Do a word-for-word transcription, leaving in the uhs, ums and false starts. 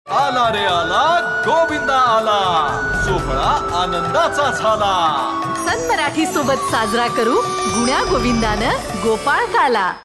आला रे आला गोविंदा आला, सोहळा आनंदाचा झाला। सन मराठी सोबत साजरा करू गुण्या गोविंदानं गोपाळ काला।